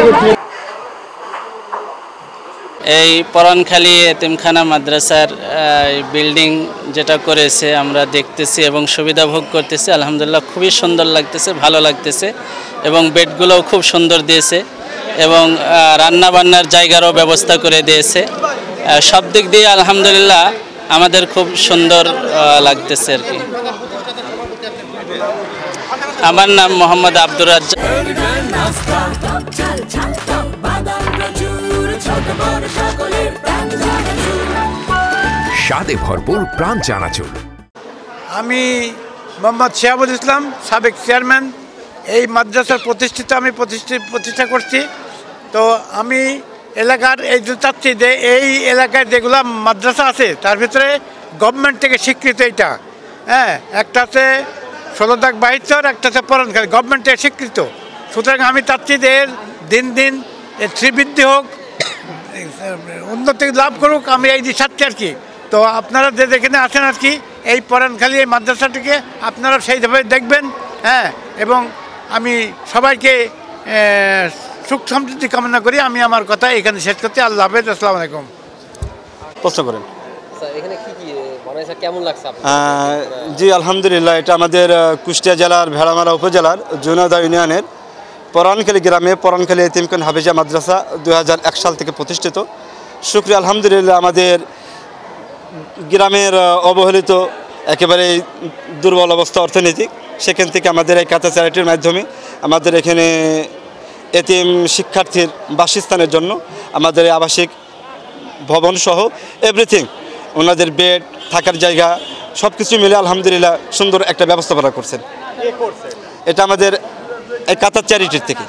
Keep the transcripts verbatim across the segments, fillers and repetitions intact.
এই পরানখালী এতিমখানা মাদ্রাসার বিল্ডিং যেটা করেছে আমরা দেখতেছি এবং সুবিধা ভোগ করতেছি। আলহামদুলিল্লাহ খুবই সুন্দর লাগতেছে, ভালো লাগতেছে এবং বেডগুলোও খুব সুন্দর দিয়েছে এবং রান্না বান্নার জায়গারও ব্যবস্থা করে দিয়েছে। সব দিক দিয়ে আলহামদুলিল্লাহ আমাদের খুব সুন্দর লাগতেছে আর কি। আমার নাম মোহাম্মদ আব্দুর রাজ্জাক। স্বাদে ভরপুর প্রাণ চানাচুর। আমি মোহাম্মদ শিহাবুল ইসলাম, সাবেক চেয়ারম্যান। এই মাদ্রাসার প্রতিষ্ঠিত আমি প্রতিষ্ঠিত প্রতিষ্ঠা করছি। তো আমি এলাকার এই যে চাচ্ছি যে এই এলাকায় যেগুলো মাদ্রাসা আছে তার ভিতরে গভর্নমেন্ট থেকে স্বীকৃত এইটা, হ্যাঁ, একটা আছে ষোলো দাগ বাইশর, একটা আছে পরানখালী, গভর্নমেন্ট থেকে স্বীকৃত। সুতরাং আমি চাচ্ছি যে এর দিন দিন এর শ্রীবৃদ্ধি হোক, উন্নতি লাভ করুক, আমি এই যে চাচ্ছি আর কি। তো আপনারা যে যেখানে আছেন আর কি এই পরানখালী এই মাদ্রাসাটিকে আপনারা সেইভাবে দেখবেন, হ্যাঁ, এবং আমি সবাইকে সুখ সমৃদ্ধি কামনা করি। আমি আমার কথা এখানে শেষ করছি। আল্লাহ হাফেজ, আসসালামু আলাইকুম। প্রশ্ন করেন। এখানে কি কি বানাইছে, কেমন লাগছে আপনার? জি আলহামদুলিল্লাহ, এটা আমাদের কুষ্টিয়া জেলার ভেড়ামারা উপজেলার জুনাদা ইউনিয়নের পরানখালী গ্রামে পরানখালী এতিমখানা হাফেজা মাদ্রাসা দুই হাজার এক সাল থেকে প্রতিষ্ঠিত। শুকরিয়া আলহামদুলিল্লাহ, আমাদের গ্রামের অবহেলিত একেবারে দুর্বল অবস্থা অর্থনৈতিক, সেখান থেকে আমাদের এই কাঁথা চ্যারিটির মাধ্যমে আমাদের এখানে এতিম শিক্ষার্থীর বাসস্থানের জন্য আমাদের আবাসিক ভবন সহ এভরিথিং, ওনাদের বেড, থাকার জায়গা সব কিছু মিলে আলহামদুলিল্লাহ সুন্দর একটা ব্যবস্থাপনা করছেন। এটা আমাদের এই কাঁথা চ্যারিটির থেকে,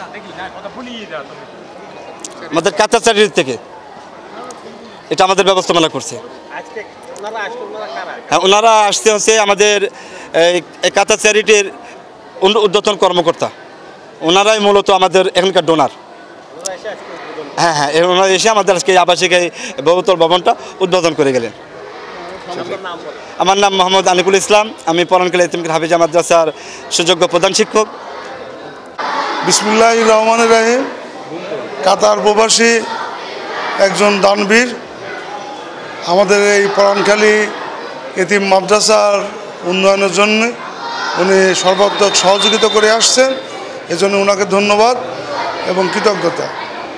আমাদের কাঁথা চ্যারিটির থেকে এটা আমাদের ব্যবস্থাপনা করছে। হ্যাঁ, ওনারা আসতে হচ্ছে আমাদের এই কাঁথা চ্যারিটির ঊর্ধ্বতন কর্মকর্তা, ওনারাই মূলত আমাদের এখানকার ডোনার। হ্যাঁ হ্যাঁ ওনারা এসে আমাদের আজকে আবাসিক এই বহুতল ভবনটা উদ্বোধন করে গেলেন। আমার নাম মোহাম্মদ আনিকুল ইসলাম, আমি পরানখালী এতিমখানা হাফেজা মাদ্রাসার সুযোগ্য প্রধান শিক্ষক। বিসমিল্লাহির রহমানির রহিম। কাতার প্রবাসী একজন দানবীর আমাদের এই পরানখালী এতিম মাদ্রাসার উন্নয়নের জন্য উনি সর্বাত্মক সহযোগিতা করে আসছেন, এজন্য ওনাকে ধন্যবাদ এবং কৃতজ্ঞতা।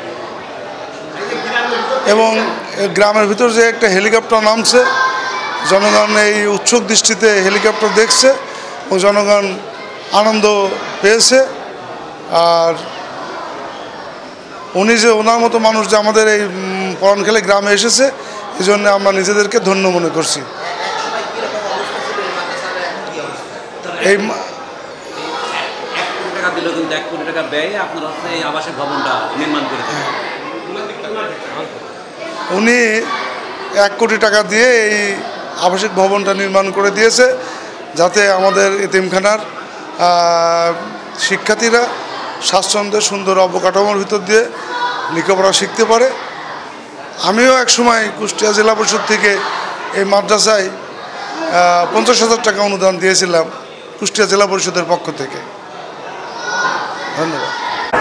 এবং গ্রামের ভিতর যে একটা হেলিকপ্টার নামছে, জনগণ এই উৎসুক দৃষ্টিতে হেলিকপ্টার দেখছে ও জনগণ আনন্দ পেয়েছে। আর উনি যে ওনার মতো মানুষ যে আমাদের এই পরানখালী গ্রামে এসেছে, এই জন্য আমরা নিজেদেরকে ধন্য মনে করছি। এই উনি এক কোটি টাকা দিয়ে এই আবাসিক ভবনটা নির্মাণ করে দিয়েছে, যাতে আমাদের এতিমখানার শিক্ষার্থীরা স্বাচ্ছন্দ্যে সুন্দর অবকাঠামোর ভিতর দিয়ে লেখাপড়া শিখতে পারে। আমিও এক সময় কুষ্টিয়া জেলা পরিষদ থেকে এই মাদ্রাসায় পঞ্চাশ হাজার টাকা অনুদান দিয়েছিলাম কুষ্টিয়া জেলা পরিষদের পক্ষ থেকে। ধন্যবাদ।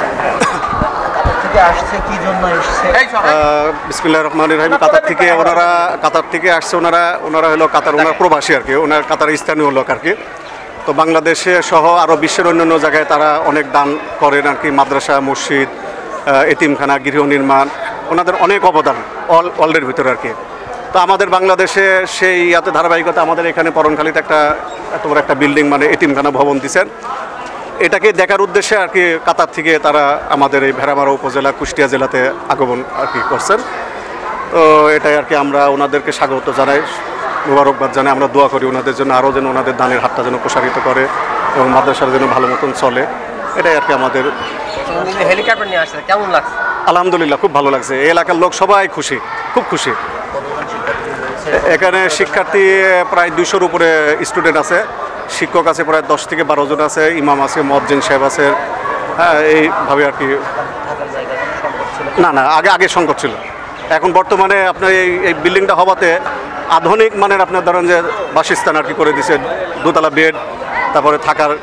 বিসমিল্লাহির রহমানির রহিম। কাতার থেকে ওনারা কাতার থেকে আসছে ওনারা ওনারা হলো কাতার ওনার প্রবাসী আর কি, ওনার কাতার স্থানীয় লোক আর কি। তো বাংলাদেশে সহ আরও বিশ্বের অন্যান্য জায়গায় তারা অনেক দান করেন আর কি, মাদ্রাসা, মসজিদ, এতিমখানা, গৃহ নির্মাণ, ওনাদের অনেক অবদান অল ওয়ার্ল্ডের ভিতরে আর কি। তো আমাদের বাংলাদেশে সেই ইয়াতে ধারাবাহিকতা আমাদের এখানে পরানখালীতে একটা এত বড় একটা বিল্ডিং মানে এতিমখানা ভবন দিচ্ছেন, এটাকে দেখার উদ্দেশ্যে আর কি কাতার থেকে তারা আমাদের এই ভেড়ামারা উপজেলা কুষ্টিয়া জেলাতে আগমন আর কি করছেন। তো এটাই আর কি আমরা ওনাদেরকে স্বাগত জানাই, মোবারকবাদ জানাই। আমরা দোয়া করি ওনাদের জন্য আরও যেন ওনাদের দানের হাতটা যেন প্রসারিত করে এবং মাদ্রাসার যেন ভালো মতন চলে, এটাই আর কি আমাদের। হেলিকপ্টার নিয়ে আসছে, কেমন লাগছে? আলহামদুলিল্লাহ খুব ভালো লাগছে, এই এলাকার লোক সবাই খুশি, খুব খুশি। এখানে শিক্ষার্থী প্রায় দুইশোর উপরে স্টুডেন্ট আছে, শিক্ষক আছে প্রায় দশ থেকে বারো জন আছে, ইমাম আছে, মুয়াজ্জিন সাহেব আছে। হ্যাঁ এইভাবে আর কি। না না আগে আগে সংকট ছিল, এখন বর্তমানে আপনার এই এই বিল্ডিংটা হওয়াতে আধুনিক মানের আপনার ধরেন যে বাসস্থান আর কি করে দিচ্ছে, দোতলা বেড, তারপরে থাকার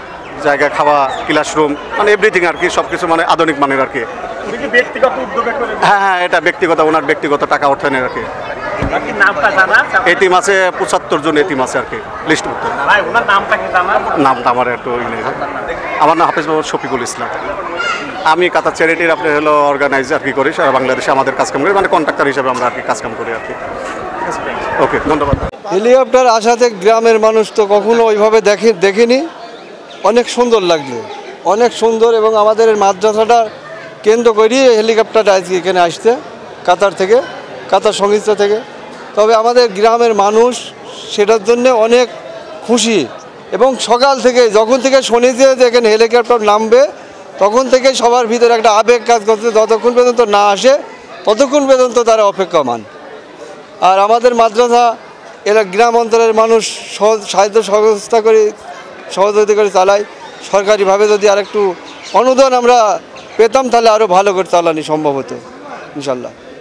জায়গা, খাওয়া, ক্লাসরুম, মানে এভরিথিং আর কি, সব কিছু মানে আধুনিক মানের আর কি। হ্যাঁ হ্যাঁ, এটা ব্যক্তিগত, ওনার ব্যক্তিগত টাকা অর্থায়নের আর কি। এতিম আছে পঁচাত্তর জন এতিম আছে আর কি লিস্ট করতে। নামটা আমার একটু আমার নাম হাফিজ মোহাম্মদ শফিকুল ইসলাম। আমি কাতার চ্যারিটির আপনি হলো অর্গানাইজ আর কি করি সারা বাংলাদেশে, আমাদের কাজকাম করি, মানে কন্ট্রাক্টর হিসাবে আমরা আর কি কাজকাম করি আর কি। ওকে, ধন্যবাদ। হেলিকপ্টার আসাতে গ্রামের মানুষ তো কখনো ওইভাবে দেখে দেখেনি, অনেক সুন্দর লাগলো, অনেক সুন্দর। এবং আমাদের মাদ্রাসাটা কেন্দ্র করি হেলিকপ্টারটা আজকে এখানে আসতে কাতার থেকে, কাতার সংস্থা থেকে। তবে আমাদের গ্রামের মানুষ সেটার জন্য অনেক খুশি, এবং সকাল থেকে যখন থেকে শুনেছে যে এখানে হেলিকপ্টার নামবে তখন থেকে সবার ভিতরে একটা আবেগ কাজ করছে। যতক্ষণ পর্যন্ত না আসে ততক্ষণ পর্যন্ত তারা অপেক্ষমান। আর আমাদের মাদ্রাসা এরা গ্রাম অঞ্চলের মানুষ সহজ সাহায্য সহযোগিতা করে সহযোগিতা করে চালায়। সরকারিভাবে যদি আর একটু অনুদান আমরা পেতাম তাহলে আরও ভালো করে চালানো সম্ভব হতো ইনশাল্লাহ।